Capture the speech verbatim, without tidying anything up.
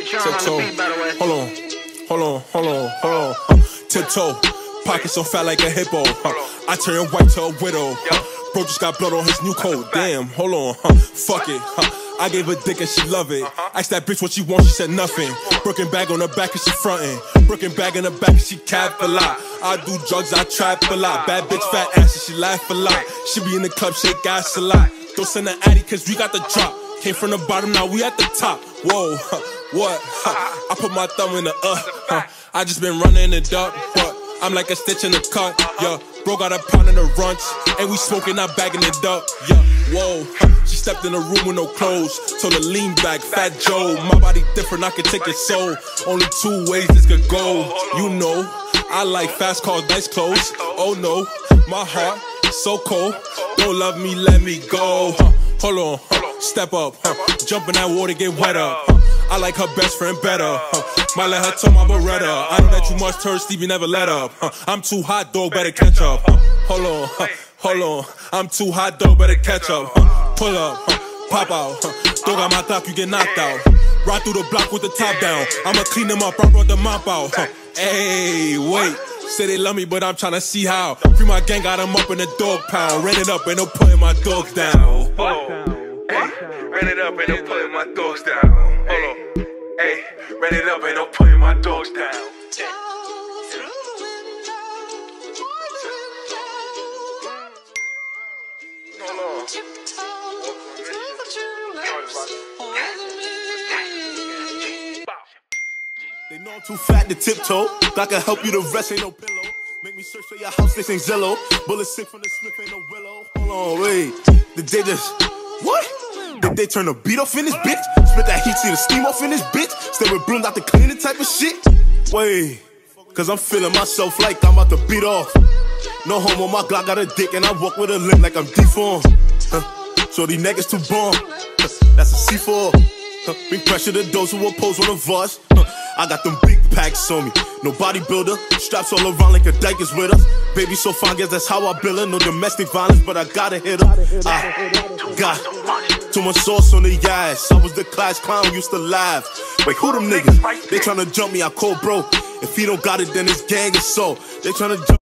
Tiptoe. Hold on, hold on, hold on, hold on. Uh, tiptoe. Pocket so fat like a hippo. Uh, I turn white to a widow. Uh, bro just got blood on his new coat. Damn, hold on. Uh, fuck it. Uh, I gave her dick and she love it. Asked that bitch what she want, she said nothing. Brooklyn bag on her back and she frontin'. Brooklyn bag in her back and she cap a lot. I do drugs, I trap a lot. Bad bitch, fat ass and she laugh a lot. She be in the club, shake ass a lot. Don't send an addy cause we got the drop. Came from the bottom, now we at the top. Whoa, huh, what? Huh, I put my thumb in the uh. Huh, I just been running it up. What? I'm like a stitch in the cut. Yeah, bro got a pound in the runch, and we smoking, not bagging it up. Yeah, whoa. Huh, she stepped in the room with no clothes, told her lean back, Fat Joe. My body different, I can take it so. Only two ways this could go. You know, I like fast cars, nice clothes. Oh no, my heart so cold. Don't love me, let me go. Huh, hold on. Huh, step up, huh, jump in that water, get wet up. Huh, I like her best friend better. Huh, might let her tell my Beretta. I know that you must turn Stevie, never let up. Huh, I'm too hot, dog, better catch up. Huh, hold on, huh, hold on. I'm too hot, dog, better catch up. Huh, pull up, huh, pop out. Huh, dog on my top, you get knocked out. Ride through the block with the top down. I'ma clean them up, I brought the mop out. Huh, hey, wait. Say they love me, but I'm tryna see how. Free my gang, got them up in the dog pound. Ran it up, ain't no putting my dogs down. Oh, hey, ran it up, ain't no putting my dogs down. Hold on, hey, ran it up, ain't no putting my dogs down. Hold on. They know I'm too fat to tiptoe. I can help you, the rest ain't no pillow. Make me search for your house, this ain't Zillow. Bullet sick from the Smith, ain't no Willow. Hold on, wait. Did they just, what? Did they turn the beat off in this bitch? Spit that heat, see the steam off in this bitch? Stay with broom, out the cleaning type of shit? Wait, cause I'm feeling myself like I'm about to beat off. No homo, my Glock got a dick and I walk with a limp like I'm deformed. Huh. So these niggas too bomb. Huh. That's a C four. Huh. Bring pressure to those who oppose one of us. Huh. I got them big packs on me, no bodybuilder. Straps all around like a dyke is with us. Baby so fine, guess that's how I build her. No domestic violence, but I gotta hit her. I got too much sauce on the ass. I was the class clown, used to laugh. Wait, who them niggas? They tryna jump me, I call bro. If he don't got it, then it's gang assault. They tryna jump